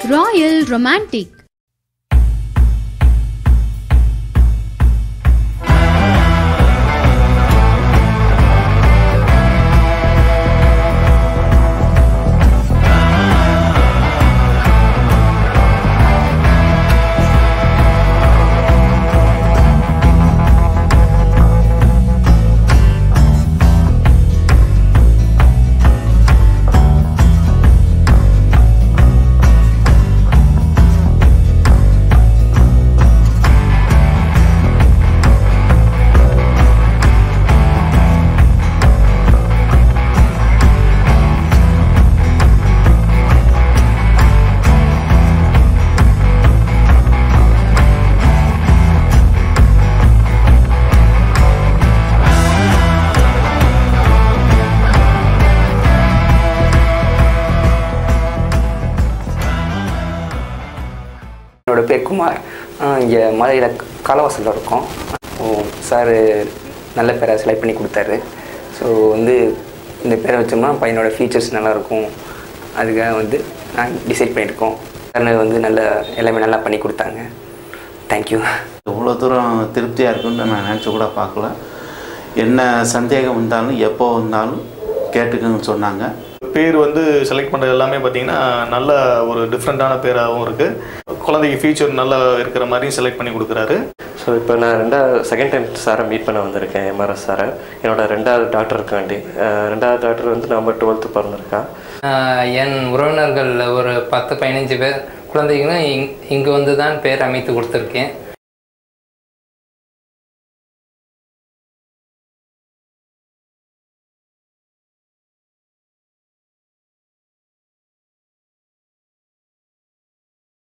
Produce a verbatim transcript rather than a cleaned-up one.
Royal Romantic. என்னோட பேர் குமார். இங்கே மதுரையில் காலவாசலில் இருக்கோம். சார் நல்ல பேரை செலக்ட் பண்ணி கொடுத்தாரு. ஸோ வந்து இந்த பேரை வச்சோம்னா பையனோட ஃபீச்சர்ஸ் நல்லாயிருக்கும், அதுக்காக வந்து நான் டிசைட் பண்ணியிருக்கோம். சார் வந்து நல்ல எல்லாமே நல்லா பண்ணி கொடுத்தாங்க. தேங்க்யூ. இவ்வளோ தூரம் திருப்தியாக இருக்குன்னு நான் நினச்சி கூட பார்க்கல. என்ன சந்தேகம் வந்தாலும் எப்போ வந்தாலும் கேட்டுக்கன்னு சொன்னாங்க. பேர் வந்து செலக்ட் பண்ணுறது எல்லாமே பார்த்திங்கன்னா நல்ல ஒரு டிஃப்ரெண்ட்டான பேராகவும் இருக்குது. குழந்தைக்கு ஃபியூச்சர் நல்லா இருக்கிற மாதிரியும் செலக்ட் பண்ணி கொடுக்குறாரு. ஸோ இப்போ நான் ரெண்டாவது செகண்ட் டைம் சாரை மீட் பண்ண வந்திருக்கேன். எம்ஆர்எஸ் சாரை என்னோட ரெண்டாவது டாக்டருக்காண்டி. ரெண்டாவது டாக்டர் வந்து நம்பர் டுவெல்த்து பிறந்திருக்கா. என் உறவினர்களில் ஒரு பத்து பதினஞ்சு பேர் குழந்தைகளும் இங் இங்கே வந்து தான் பேர் அமைத்து கொடுத்துருக்கேன்.